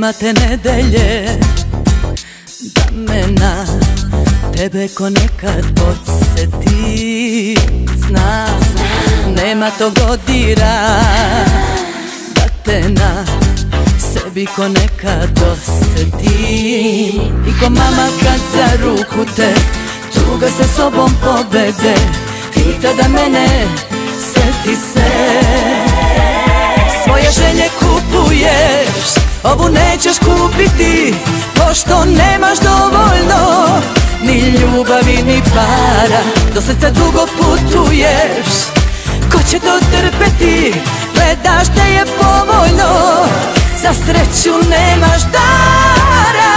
nema te nedelje da me na tebe ko nekad podsjeti. Znam, nema tog dodira da te na sebi ko nekad osjeti. I ko mama kad za ruku te tuga se sobom povede, ti tada mene sjeti se. Svoje želje kupuješ, ovu nećeš kupiti, pošto nemaš dovoljno ni ljubavi ni para. Do srca dugo putuješ, ko će to trpeti, gledaš da je povoljno, za sreću nemaš dara.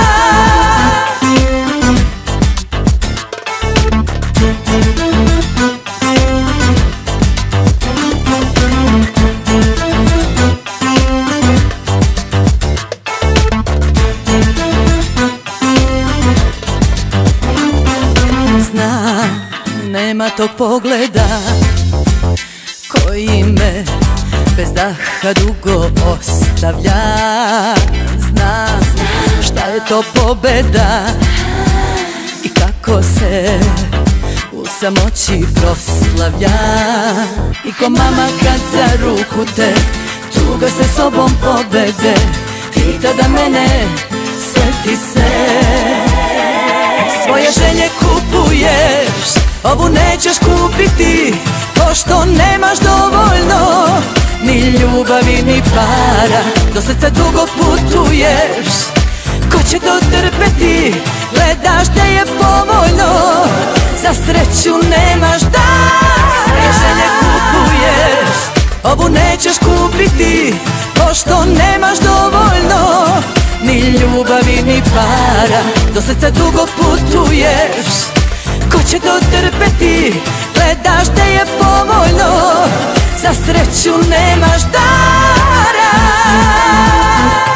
Znam, nema tog pogleda koji me bez daha dugo ostavlja. Znam šta je to pobeda i kako se u samoći proslavlja. I ko mama kad za ruku te tuga se sobom povede, ti tada mene sjeti se. Svoje želje kupuješ, ovu nećeš kupiti, pošto nemaš dovoljno ni ljubavi ni para. Do srca dugo putuješ, ko će to trpeti, gledaš da je povoljno, za sreću nemaš dara. Svoje želje kupuješ, ovu nećeš kupiti, pošto nemaš dovoljno ni ljubavi ni para. Do srca dugo putuješ, ko će to trpeti, gledaš da je povoljno, za sreću nemaš dara.